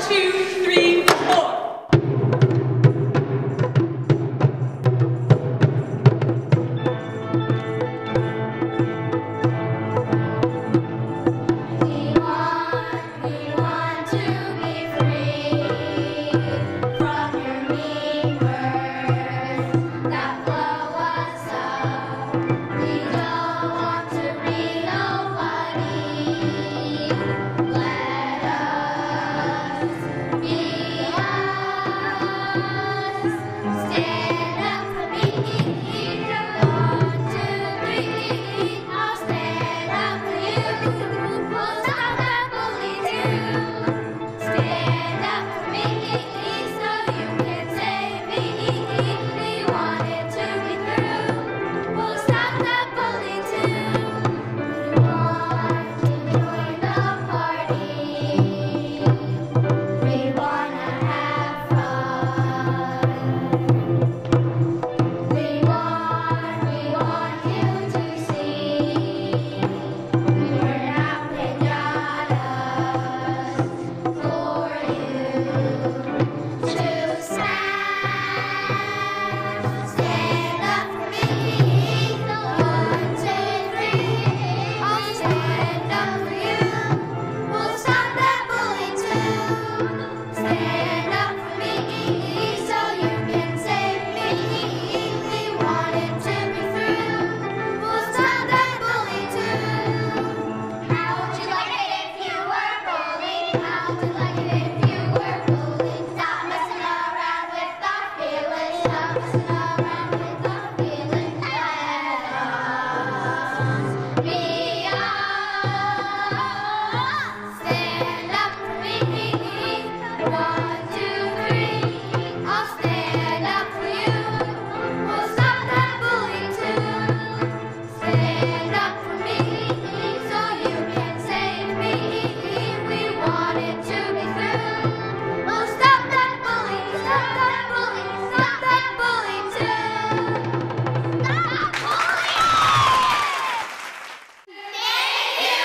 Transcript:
2, 3, 4. We want to be free from your mean words that blow us up. We don't want to be nobody. Let us be us. Stand up for me. 1, 2, 3. I'll stand up for you. We'll stop that bully too. Stand up for me, so you can save me. We want it to be through. We'll stop that bully too. We want to join the party. We wanna have fun. We want you to see. We're not pinatas for you to smash. Stand up for me. 1, 2, 3. I'll stand up for you. We'll stop that bully too. Stand up for me, so you can save me. We want it to be through. We'll stop that bully too. How would you like it if you were bullied? How would you like it if you were bullied? Stop messing around with our feelings. Stop messing around with our feelings. Let us be us. Stand up for me. 1, 2, 3. I'll stand up for you. We'll stop that bully too. Stand up for me, so you can save me. We want it to be through. We'll stop that bully, stop that bully, stop that bully too. Stop bullying! Thank you,